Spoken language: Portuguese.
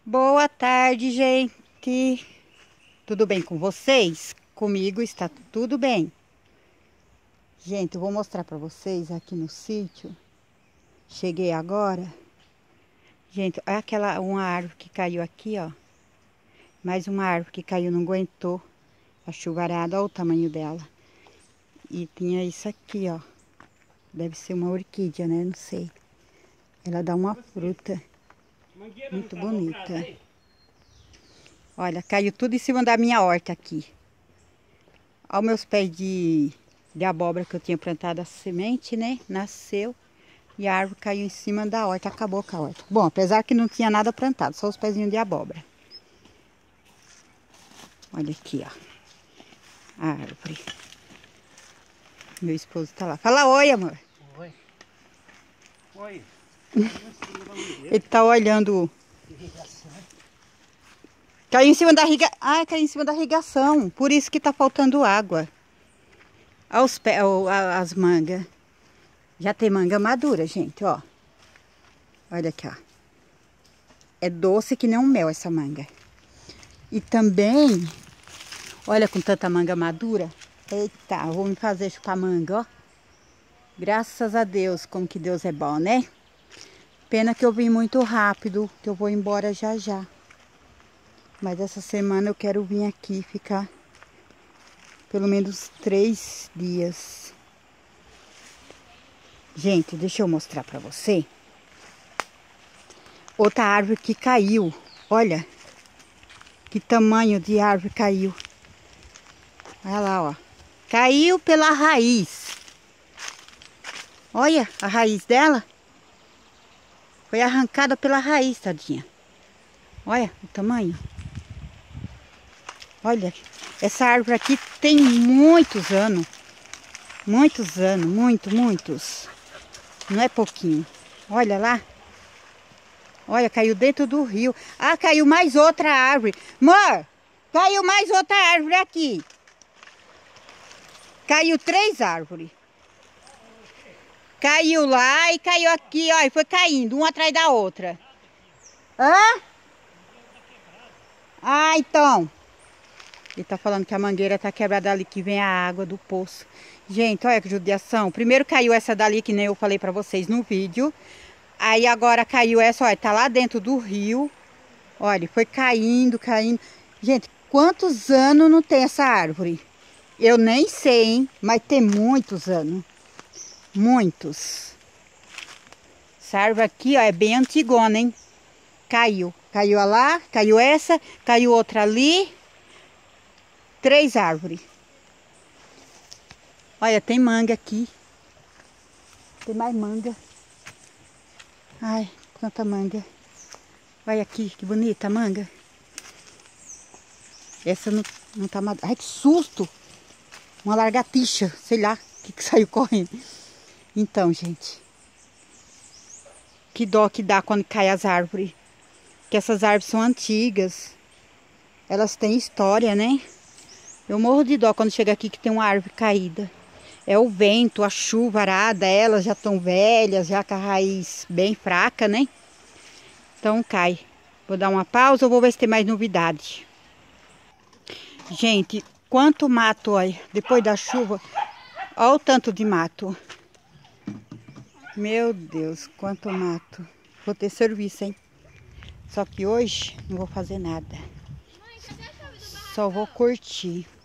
Boa tarde, gente. Tudo bem com vocês? Comigo está tudo bem. Gente, eu vou mostrar para vocês aqui no sítio. Cheguei agora. Gente, olha uma árvore que caiu aqui, ó. Mais uma árvore que caiu, não aguentou a chuvarada, olha o tamanho dela. E tinha isso aqui, ó. Deve ser uma orquídea, né? Não sei. Ela dá uma fruta muito bonita. Olha, caiu tudo em cima da minha horta aqui. Olha os meus pés de abóbora que eu tinha plantado a semente, né? Nasceu e a árvore caiu em cima da horta, acabou com a horta. Bom, apesar que não tinha nada plantado, só os pezinhos de abóbora. Olha aqui, ó. A árvore. Meu esposo tá lá. Fala oi, amor. Oi. Oi. Ele tá olhando. Caiu em cima da irrigação. Ah, caiu em cima da irrigação. Por isso que tá faltando água. Olha os pés, as mangas. Já tem manga madura, gente, ó. Olha aqui, ó. É doce que nem um mel essa manga. E também, olha com tanta manga madura. Eita, eu vou me fazer chupar manga, ó. Graças a Deus, como que Deus é bom, né? Pena que eu vim muito rápido, que eu vou embora já já. Mas essa semana eu quero vir aqui ficar pelo menos 3 dias. Gente, deixa eu mostrar pra você. Outra árvore que caiu. Olha que tamanho de árvore caiu. Olha lá, ó. Caiu pela raiz. Olha a raiz dela. Foi arrancada pela raiz, tadinha. Olha o tamanho. Olha, essa árvore aqui tem muitos anos. Muitos anos, muitos. Não é pouquinho. Olha lá. Olha, caiu dentro do rio. Ah, caiu mais outra árvore. Amor, caiu mais outra árvore aqui. Caiu 3 árvores. Caiu lá e caiu aqui, ó. E foi caindo, uma atrás da outra. Hã? Ah, então. Ele tá falando que a mangueira tá quebrada ali, que vem a água do poço. Gente, olha que judiação. Primeiro caiu essa dali, que nem eu falei pra vocês no vídeo. Aí agora caiu essa, olha, tá lá dentro do rio. Olha, foi caindo. Gente, quantos anos não tem essa árvore? Eu nem sei, hein? Mas tem muitos anos. Muitos. Essa árvore aqui, ó, é bem antigona, hein? Caiu. Caiu lá, caiu essa, caiu outra ali. 3 árvores. Olha, tem manga aqui. Tem mais manga. Ai, quanta manga. Olha aqui, que bonita a manga. Essa não tá madura. Ai, que susto! Uma lagartixa, sei lá, que saiu correndo. Então, gente. Que dó que dá quando cai as árvores. Que essas árvores são antigas. Elas têm história, né? Eu morro de dó quando chega aqui que tem uma árvore caída. É o vento, a chuva arada, elas já estão velhas, já com a raiz bem fraca, né? Então cai. Vou dar uma pausa, eu vou ver se tem mais novidade. Gente, quanto mato, olha, depois da chuva. Olha o tanto de mato. Meu Deus, quanto mato. Vou ter serviço, hein? Só que hoje não vou fazer nada. Só vou curtir.